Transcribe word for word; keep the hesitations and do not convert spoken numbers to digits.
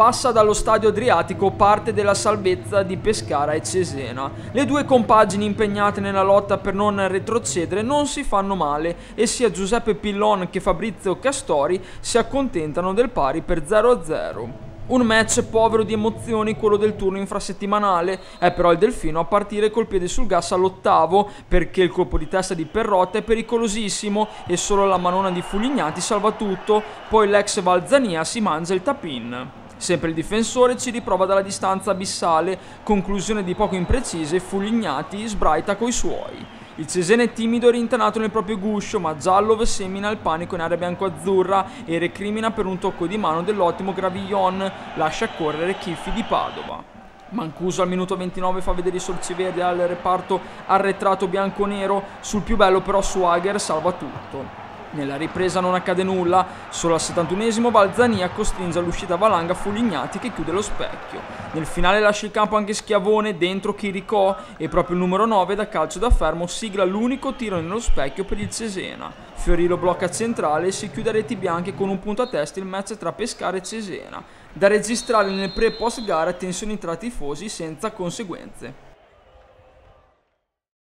passa dallo stadio Adriatico parte della salvezza di Pescara e Cesena. Le due compagini impegnate nella lotta per non retrocedere non si fanno male e sia Giuseppe Pillon che Fabrizio Castori si accontentano del pari per zero a zero. Un match povero di emozioni, quello del turno infrasettimanale. È però il Delfino a partire col piede sul gas all'ottavo, perché il colpo di testa di Perrotta è pericolosissimo e solo la manona di Fulignati salva tutto, poi l'ex Valzania si mangia il tap-in. Sempre il difensore ci riprova dalla distanza abissale, conclusione di poco imprecise, Fulignati sbraita coi suoi. Il Cesena è timido e rintanato nel proprio guscio, ma Giallov semina il panico in area bianco-azzurra e recrimina per un tocco di mano dell'ottimo Gravillon, lascia correre Chiffi di Padova. Mancuso al minuto ventinove fa vedere i sorciverdi al reparto arretrato bianco-nero, sul più bello però Swagger salva tutto. Nella ripresa non accade nulla, solo al settantunesimo Valzania costringe all'uscita Valanga Fulignati che chiude lo specchio. Nel finale lascia il campo anche Schiavone, dentro Chiricò e proprio il numero nove da calcio da fermo sigla l'unico tiro nello specchio per il Cesena. Fiorilo blocca centrale e si chiude a reti bianche con un punto a testa il match tra Pescara e Cesena. Da registrare nel pre e post gara tensioni tra tifosi senza conseguenze.